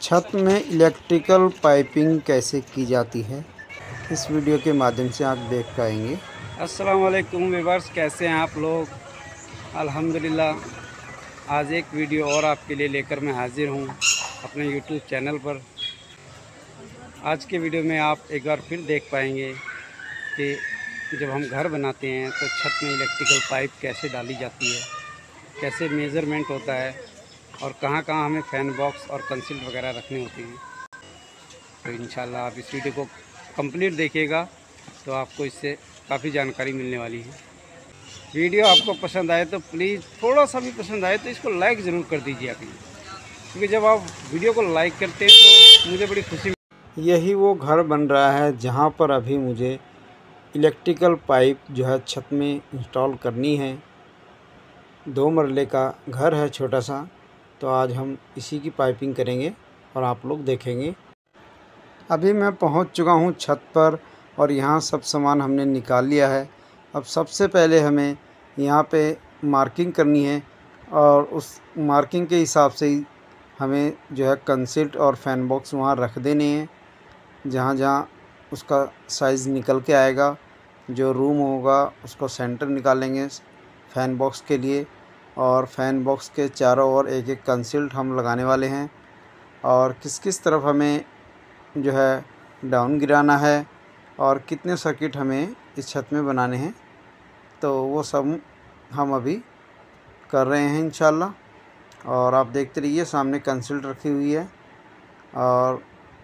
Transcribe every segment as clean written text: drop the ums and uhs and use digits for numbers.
छत में electrical piping कैसे की जाती है, इस वीडियो के माध्यम से आप देख पाएंगे। अस्सलाम वालेकुम व्यूअर्स, कैसे हैं आप लोग। अल्हम्दुलिल्लाह आज एक वीडियो और आपके लिए लेकर मैं हाज़िर हूं अपने यूट्यूब चैनल पर। आज के वीडियो में आप एक बार फिर देख पाएंगे कि जब हम घर बनाते हैं तो छत में इलेक्ट्रिकल पाइप कैसे डाली जाती है, कैसे मेज़रमेंट होता है और कहाँ हमें फ़ैन बॉक्स और कंसील वगैरह रखने होते हैं। तो इंशाल्लाह आप इस वीडियो को कंप्लीट देखिएगा तो आपको इससे काफ़ी जानकारी मिलने वाली है। वीडियो आपको पसंद आए तो प्लीज़, थोड़ा सा भी पसंद आए तो इसको लाइक ज़रूर कर दीजिए आप, क्योंकि जब आप वीडियो को लाइक करते हैं तो मुझे बड़ी खुशी। यही वो घर बन रहा है जहाँ पर अभी मुझे इलेक्ट्रिकल पाइप जो है छत में इंस्टॉल करनी है। 2 मरले का घर है छोटा सा, तो आज हम इसी की पाइपिंग करेंगे और आप लोग देखेंगे। अभी मैं पहुंच चुका हूं छत पर और यहां सब सामान हमने निकाल लिया है। अब सबसे पहले हमें यहां पे मार्किंग करनी है और उस मार्किंग के हिसाब से ही हमें जो है कंसील्ट और फैन बॉक्स वहां रख देने हैं। जहां उसका साइज़ निकल के आएगा, जो रूम होगा उसको सेंटर निकालेंगे फ़ैन बॉक्स के लिए, और फ़ैन बॉक्स के चारों ओर एक एक कंसील्ट हम लगाने वाले हैं। और किस तरफ हमें जो है डाउन गिराना है और कितने सर्किट हमें इस छत में बनाने हैं, तो वो सब हम अभी कर रहे हैं इंशाल्लाह। और आप देखते रहिए, सामने कंसील्ट रखी हुई है और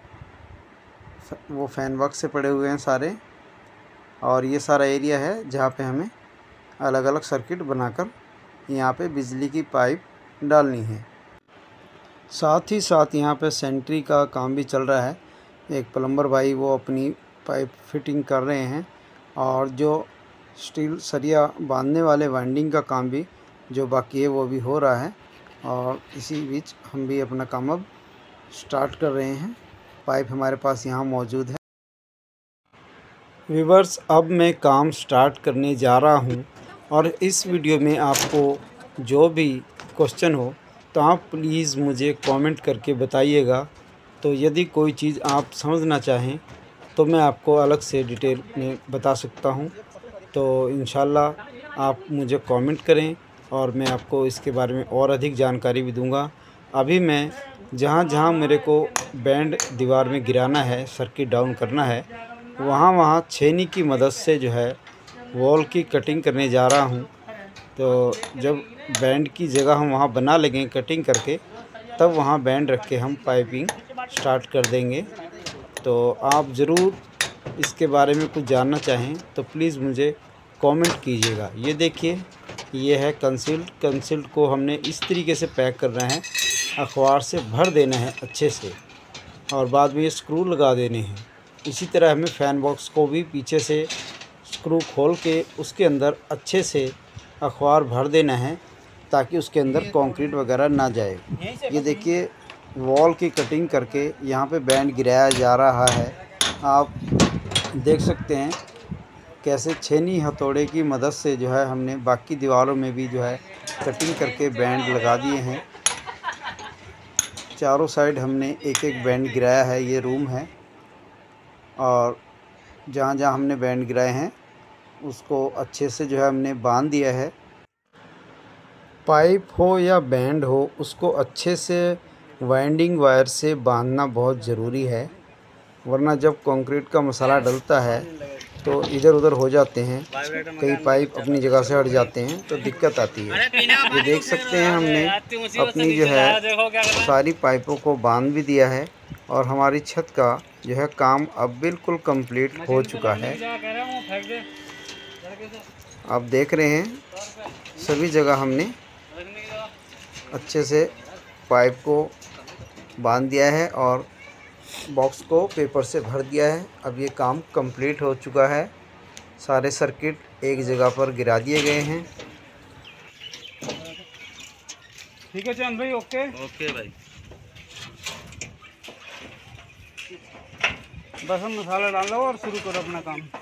वो फ़ैन बॉक्स से पड़े हुए हैं सारे। और ये सारा एरिया है जहाँ पे हमें अलग अलग सर्किट बनाकर यहाँ पे बिजली की पाइप डालनी है। साथ ही साथ यहाँ पे सेंट्री का काम भी चल रहा है। एक प्लम्बर भाई वो अपनी पाइप फिटिंग कर रहे हैं और जो स्टील सरिया बांधने वाले वाइंडिंग का काम भी जो बाकी है वो भी हो रहा है। और इसी बीच हम भी अपना काम अब स्टार्ट कर रहे हैं। पाइप हमारे पास यहाँ मौजूद है। व्यूअर्स, अब मैं काम स्टार्ट करने जा रहा हूँ और इस वीडियो में आपको जो भी क्वेश्चन हो तो आप प्लीज़ मुझे कमेंट करके बताइएगा। तो यदि कोई चीज़ आप समझना चाहें तो मैं आपको अलग से डिटेल में बता सकता हूं। तो इंशाल्लाह आप मुझे कमेंट करें और मैं आपको इसके बारे में और अधिक जानकारी भी दूंगा। अभी मैं जहां मेरे को बैंड दीवार में गिराना है, सर्किट डाउन करना है, वहाँ छेनी की मदद से जो है वॉल की कटिंग करने जा रहा हूँ। तो जब बैंड की जगह हम वहाँ बना लेंगे कटिंग करके, तब वहाँ बैंड रख के हम पाइपिंग स्टार्ट कर देंगे। तो आप ज़रूर इसके बारे में कुछ जानना चाहें तो प्लीज़ मुझे कमेंट कीजिएगा। ये देखिए, ये है कंसील्ट को हमने इस तरीके से पैक करना है, अखबार से भर देना है अच्छे से और बाद में ये स्क्रू लगा देने हैं। इसी तरह हमें फ़ैन बॉक्स को भी पीछे से स्क्रू खोल के उसके अंदर अच्छे से अखबार भर देना है ताकि उसके अंदर कंक्रीट वगैरह ना जाए। ये देखिए, वॉल की कटिंग करके यहाँ पे बैंड गिराया जा रहा है। आप देख सकते हैं कैसे छेनी हथौड़े की मदद से जो है हमने बाकी दीवारों में भी जो है कटिंग करके बैंड लगा दिए हैं। चारों साइड हमने एक एक बैंड गिराया है। ये रूम है और जहाँ हमने बैंड गिराए हैं उसको अच्छे से जो है हमने बांध दिया है। पाइप हो या बैंड हो, उसको अच्छे से वाइंडिंग वायर से बांधना बहुत ज़रूरी है, वरना जब कंक्रीट का मसाला डलता है तो इधर उधर हो जाते हैं, कई पाइप अपनी जगह से हट जाते हैं तो दिक्कत आती है। ये देख सकते हैं हमने अपनी जो है सारी पाइपों को बांध भी दिया है और हमारी छत का जो है काम अब बिल्कुल कंप्लीट हो चुका है। आप देख रहे हैं सभी जगह हमने अच्छे से पाइप को बांध दिया है और बॉक्स को पेपर से भर दिया है। अब ये काम कंप्लीट हो चुका है। सारे सर्किट एक जगह पर गिरा दिए गए हैं। ठीक है चंद भाई, ओके भाई। बस हम मसाला डाल लो और शुरू करो अपना काम।